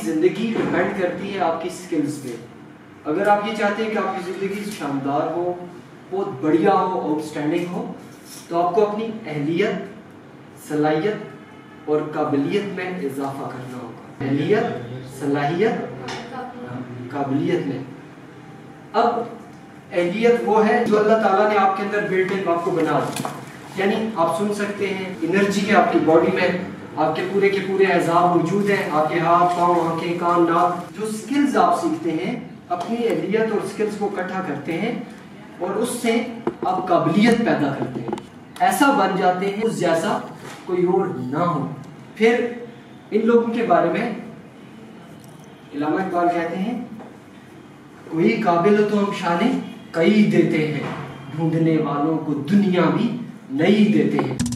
ज़िंदगी डिपेंड करती है आपकी स्किल्स पे। अगर आप ये चाहते हैं कि आपकी ज़िंदगी शानदार हो, बहुत बढ़िया हो, आउटस्टैंडिंग हो, तो आपको अपनी अहलियत, सलाहियत और काबिलियत में इजाफा करना होगा। अहलियत, सलाहियत, काबिलियत में। अब अहलियत वो है जो अल्लाह ताला ने आपके अंदर बिल्ट इन आपको बना दी। यानी आप सुन सकते हैं, एनर्जी है आपकी बॉडी में, आपके पूरे के पूरे अज़ा मौजूद हैं, आपके हाथ, पाँव, आंखें, कान, नाक। जो स्किल्स आप सीखते हैं, अपनी अहलियत और स्किल्स को इकट्ठा करते हैं और उससे आप काबिलियत पैदा करते हैं, ऐसा बन जाते हैं उस जैसा कोई और ना हो। फिर इन लोगों के बारे में इल्लामा इकबाल कहते हैं, कोई काबिल तो हम शाने कई देते हैं, ढूंढने वालों को दुनिया भी नहीं देते हैं।